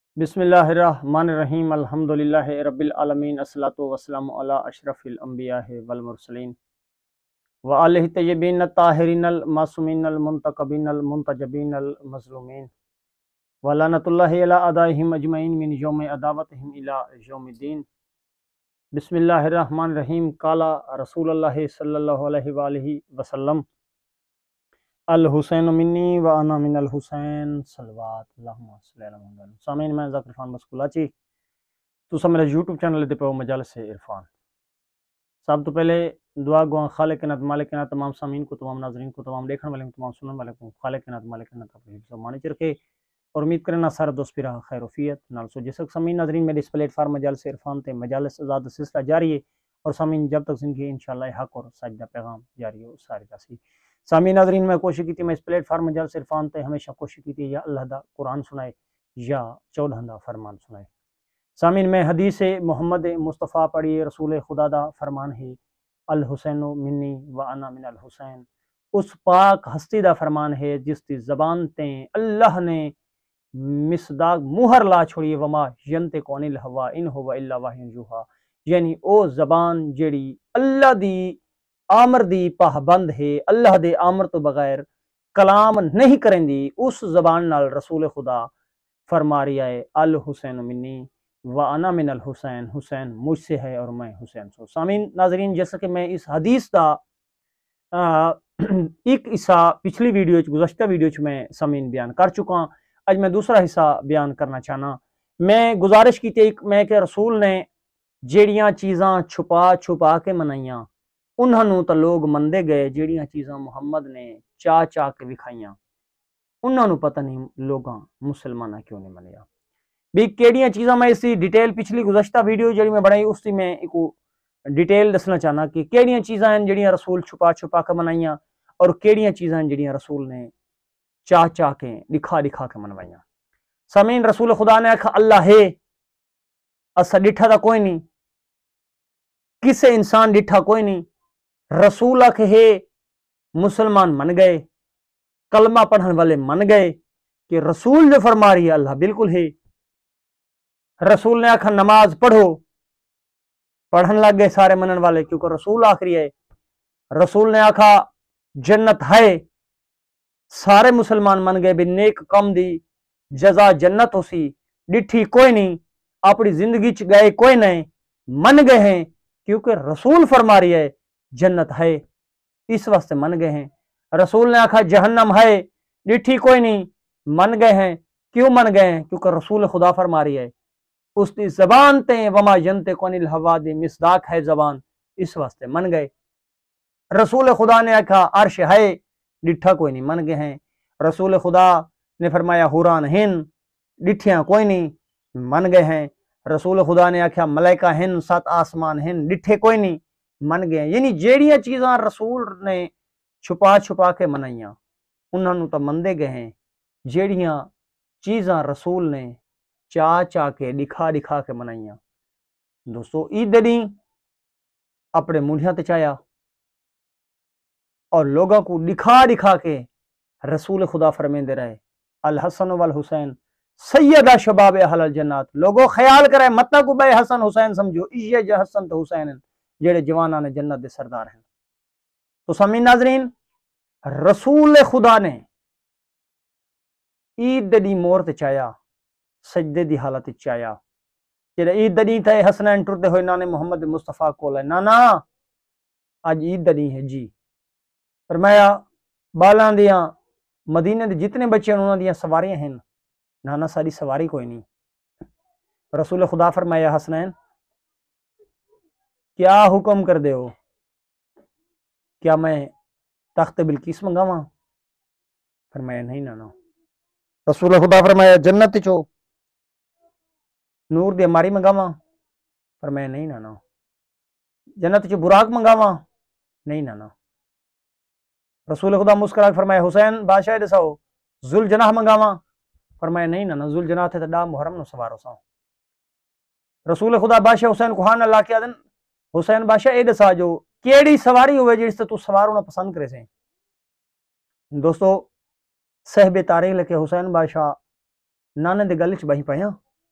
बिस्मिल्लाहिर्रहमानिर्रहीम अल्हम्दुलिल्लाहि रब्बिल आलमीन अस्सलातु वस्सलामु अला अशरफिल अंबिया वल मुरसलीन व आलिहि तय्यबीन ताहिरीन अल मासूमीन अल मुंतकबीन अल मुंतजबीन अल मज़लूमीन व लानतुल्लाहि अला अदाइहिम अजमईन मिन यौमि अदावतिहिम इला यौमिद्दीन। बिस्मिल्लाहिर्रहमानिर्रहीम। काला रसूलुल्लाह सल्लल्लाहु अलैहि वालिहि वसल्लम अल हुसैन मिन्नी व अना मिनल हुसैन सलवात अल्लाहुम्मा सल्लि अला मुहम्मद। सामीन मैं ज़ाकिर इरफान बस्कुलाची तुसा मेरा यूट्यूब चैनल दे पे मजालिस इरफान। सब तो पहले दुआ गुआ खालिक नात मालिक नात तमाम सामीन को, तमाम नाजरीन को, तमाम देखने वाले को, तमाम सुनने वाले को खालिक नात मालिक नात अपने हिफ्ज़ व मानी च रखे और उम्मीद करना सारा दोस्त फिर खैर वफियत नाल सो जिस सामीन नाजरीन मेरे इस प्लेटफार्म मजालिस इरफान ते मजालिस आज़ाद सिलसिला जारी है और सामीन जब तक जिंदगी इंशाअल्लाह हक और सच दा पैगाम जारी हो सारी रासी। सामीन नाजरीन मैं कोशिश की थी, मैं इस प्लेटफार्म मजालिस इरफान ते हमेशा कोशिश की थी या अल्लाह दा कुरान सुनाए या 14 दा फरमान सुनाए। सामीन में हदीस मोहम्मद मुस्तफ़ा पढ़ी, रसूल खुदा दा फरमान है अल हुसैन मिन्नी व अना मिनल हुसैन। उस पाक हस्ती दा फरमान है जिसकी ज़बान ते अल्लाह ने मिसदाक मुहर ला छोड़ी वमा यंते कौनिल हवा इन हुवा इल्ला वाहियुन यूहा। यानी ओ ज़बान जेड़ी अल्लाह दी आमर दी पाबंद है, अल्लाह दे आमर तो बगैर कलाम नहीं करेंदी, उस ज़बान नाल रसूल खुदा फरमा रही है अल हुसैन मिन्नी व अना मिनल हुसैन, हुसैन मुझसे है और मैं हुसैन सो। सामीन नाजरीन जैसा कि मैं इस हदीस का एक हिस्सा पिछली वीडियो गुज़श्ता वीडियो में सामीन बयान कर चुका, आज मैं दूसरा हिस्सा बयान करना चाहना। मैं गुजारिश की थी मैं कि रसूल ने ਜਿਹੜੀਆਂ चीज़ां छुपा छुपा के मनाइयां उन्होंने तो लोग मनते गए, ਜਿਹੜੀਆਂ चीज़ां मुहम्मद ने चाह चाह के विखाइयां उन्होंने पता नहीं लोग मुसलमान क्यों नहीं मनिया भी केड़ियां चीज़ां। मैं इसी डिटेल पिछली गुज़श्ता वीडियो जी मैं बनाई उसकी मैं एक डिटेल दसना चाहना कि केड़ियां चीज़ां हैं ਜਿਹੜੀਆਂ रसूल छुपा छुपा के मनाइयां और केड़ियां चीज़ां हैं ਜਿਹੜੀਆਂ रसूल ने चाह चाह के दिखा दिखा के मनवाइयां। सामीन रसूल खुदा ने आखा अल्लाह है, असा डिठा था कोई नहीं, किसे इंसान डिठा कोई नहीं, रसूल आखे है, मुसलमान मन गए, कलमा पढ़ने वाले मन गए कि रसूल जो फरमा रही है अल्लाह बिल्कुल है। रसूल ने आखा नमाज पढ़ो, पढ़न लग गए सारे मनन वाले क्योंकि रसूल आखिरी है। रसूल ने आखा जन्नत है, सारे मुसलमान मन गए भी नेक कम दी जजा जन्नत हो सी, डिठी कोई नहीं, अपनी जिंदगी च गए कोई नहीं, मन गए हैं क्योंकि रसूल फरमा रही है जन्नत है, इस वास्ते मन गए हैं। रसूल ने आखा जहन्नम है, डिठी कोई नहीं, मन गए हैं, क्यों मन गए हैं क्योंकि रसूल खुदा फरमा रही है, उसकी जबान ते वमा यंते कौनिल हवा दी मिसदाक है जबान, इस वास्ते मन गए। रसूल खुदा ने आखा अर्श है, डिठा कोई नहीं, मन गए हैं। रसूल खुदा ने फरमाया हुरान हिन, डिठियां कोई नहीं, मन गए हैं। रसूल खुदा ने आख्या मलाइका हिन, 7 आसमान हिन, डिठे कोई नहीं, मन गए। यानी जेड़ियां चीज़ां रसूल ने छुपा छुपा के मनाइयां उन्होंने तो मनदे गए हैं, जेड़ियां चीज़ां रसूल ने चाह चाह के दिखा दिखा के मनाइयां। दोस्तों ईद दी अपने मुंडियां ते चाया और लोगों को दिखा दिखा के रसूल खुदा फरमेंदे रहे अल हसन वल हुसैन सैयदा शबाब अहल जन्नत। लोगों ख्याल करे मत को बे हसन हुसैन समझो, ये जो हसन तो हुसैन जेड़े जवाना ने जन्नत दे सरदार हैं। तो सामीन नाजरीन रसूल खुदा ने ईद दी मोर ते चाया, सजदे दी हालत चाया, जेड़े ईद दी थे हसनैन टुरदे होए नाने मोहम्मद मुस्तफा कोल नाना आज ईद दी है जी। फरमाया बालां दियां मदीने दे जितने बच्चे उन्हां दियां सवारियां हैं, नाना सारी सवारी कोई नहीं। रसूल खुदा फरमाया हसनैन क्या हुक्म कर दे हो, क्या मैं तख्त बिल्किस मंगावा? फरमाया नहीं नाना। रसूल खुदा फरमाया जन्नत चो नूर दी मारी मंगावा? फरमाया नहीं नाना। जन्नत चो बुराक मंगावा? नहीं नाना। रसूल खुदा मुस्कुरा फरमाया हुसैन बादशाह दसाओ जुल जनाह मंगावा? फरमाया नहीं नाना, जुल जनाह थे डा मुहर्रम नो सवारो सा। रसूल खुदा बादशाह हुसैन को हान अल्लाह के आदन हुसैन बादशाह ए दसा जो केड़ी सवारी होवे जिस तू सवार होना पसंद करे से। दोस्तों सहबे तारीख लेके हुसैन बादशाह नाने दे गल च बही पाया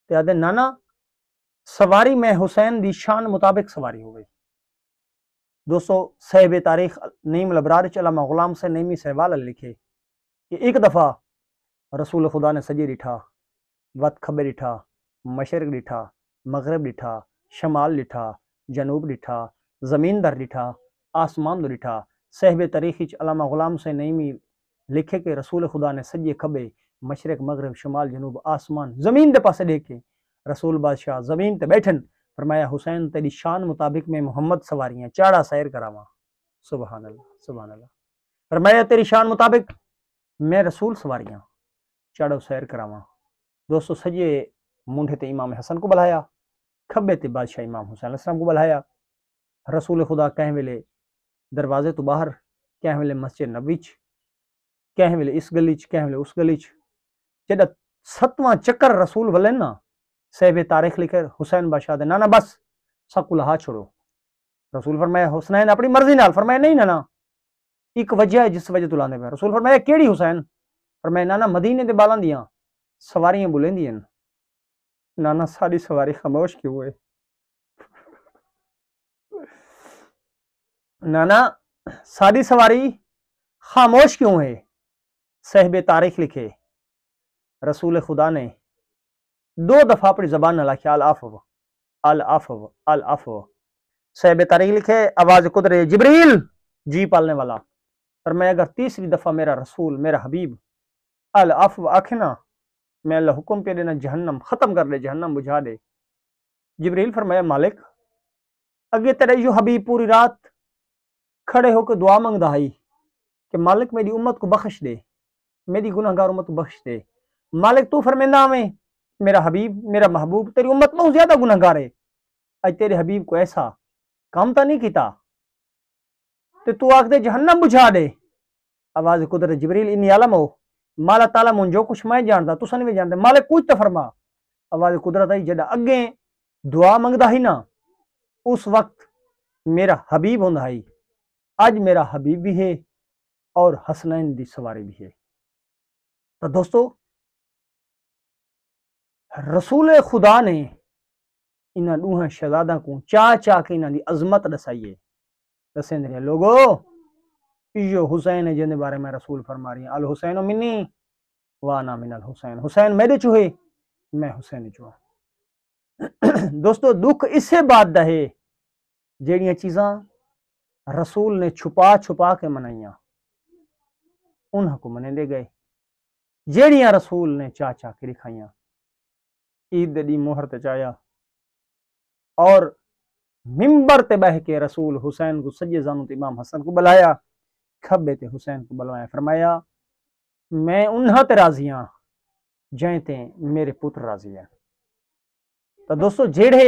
تے آدھے نانا سواری میں حسین دی شان مطابق سواری ہو گئی۔ دوستو صاحب تاریخ نعیم الابرار علامہ غلام سے نعیمی سہوال لکھے کہ ایک دفعہ رسول خدا نے سجے ڈٹھا، وت کھبے ڈٹھا، مشرق ڈٹھا، مغرب ڈٹھا، شمال ڈٹھا، جنوب ڈٹھا، زمین در ڈٹھا، آسمان دو ڈٹھا۔ صاحب تاریخ علامہ غلام سے نعیمی لکھے کہ رسول خدا نے سجے کھبے مشرق مغرب شمال جنوب آسمان زمین دے پاسے دیکھے، رسول بادشاہ زمین تے بیٹھن، فرمایا حسین تیری شان مطابق میں محمد سواریاں چاڑا سیر کراواں۔ سبحان اللہ سبحان اللہ۔ فرمایا تیری شان مطابق میں رسول سواریاں چاڑو سیر کراواں۔ دوستو سجے منڈے تے امام حسن کو بلایا، کھبے تے بادشاہ امام حسین علیہ السلام کو بلایا۔ رسول خدا کہیں ویلے دروازے تو باہر، کہیں ویلے مسجد نبوی چ، کہیں ویلے اس گلی چ، کہیں ویلے اس گلی چ۔ جدہ 7واں چکر رسول ولن نا، صاحب تاریخ لکھے حسین بادشاہ دے نانا بس سب کو لہا چھوڑو۔ رسول فرمایا حسین اپنی مرضی نال، فرمایا نہیں نانا ایک وجہ ہے جس وجہ تو لانے پہ۔ رسول فرمایا کیڑی حسین؟ فرمایا نانا مدینے دے بالاں دیاں سواریاں بلندیاں، نانا ساری سواری خاموش کیوں ہوئے؟ نانا ساری سواری خاموش کیوں ہے؟ صاحب تاریخ لکھے رسول خدا نے 2 دفعہ اپنی زبان نہ لاکھیا العفو العفو العفو۔ صاحب تاریخ لکھے آواز قدرے جبریل جی پالنے والا، فرمایا اگر تیسری دفعہ میرا رسول میرا حبیب العفو آکھنا میں اللہ حکم پہ دینا جہنم ختم کر دے، جہنم بجھا دے۔ جبریل فرمایا مالک اگے تیرے یو حبیب پوری رات کھڑے ہو کے دعا منگدا ہی کہ مالک میری امت کو بخش دے، میری گناہ گار امت کو بخش دے۔ مالک تو فرمیندہ میں میرا حبیب میرا محبوب تیری امت بہت زیادہ گناہ گار ہے، اج تیرے حبیب کو ایسا کام تا نہیں کیتا تے تو آکھ دے جہنم بجھا دے۔ آواز قدرت جبریل انی عالم ہو مالا تعالی من جو کچھ میں جاندا تو نہیں جانتے، مالک کچھ تو فرما۔ آواز قدرت آئی جڑا اگے دعا منگدا ہی نا اس وقت میرا حبیب ہوندا ہی، اج میرا حبیب بھی ہے اور حسنین دی سواری بھی ہے۔ تو دوستو رسول خدا نے انہاں دوہاں شہزاداں کو چاہ کے انہاں دی عظمت دسائیے، دسیں دے لوگو ایو حسین ہے جن دے بارے میں رسول فرما رہی ہیں الحسین منی وانا من الحسین، حسین میرے چو ہے میں حسین چو ہوں۔ دوستو دکھ اس سے بات دا ہے جیڑیاں چیزاں رسول نے چھپا چھپا کے منائیاں انہاں کو منے دے گئے، جیڑیاں رسول نے چاہ کے دکھائیاں عید دی مہر تے چایا اور ممبر تے بہ کے رسول حسین کو سجے زانو تے امام حسن کو بلایا، کھبے تے حسین کو بلوایا، فرمایا میں انہاں تے راضی ہاں جائیں تے میرے پتر راضی ہیں۔ تو دوستو جیڑے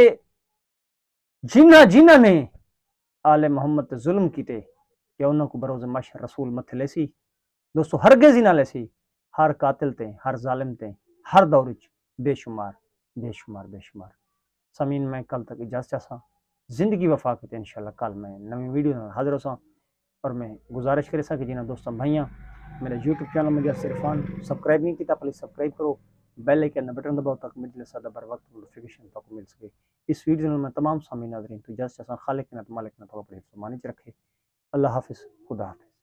جنہ نے آل محمد تے ظلم کیتے کہ انہاں کو بروز محشر رسول متھے لے سی، دوستو ہرگز ہی نہ لے سی، ہر قاتل تے ہر ظالم تے ہر دور وچ بے شمار بے شمار بے شمار۔ سامعین میں کل تک اجازت چاہساں، زندگی وفا کے انشاءاللہ کل میں نئی ویڈیو نال حاضر ہوساں، اور میں گزارش کرے سا کہ جنہاں دوستاں بھائیاں میرے یوٹیوب چینل مجسر عرفان سبسکرائب نہیں کیتا پلیز سبسکرائب کرو، بیل آئکن بٹن دباؤ تاکہ مجھے سادہ بر وقت نوٹیفیکیشن تک مل سکے۔ اس ویڈیو میں تمام سامعین ناظرین تو اجازت چاہساں، خالق نے تو مالک نے تو اپنے حفظ و امان وچ رکھے۔ اللہ حافظ، خدا حافظ۔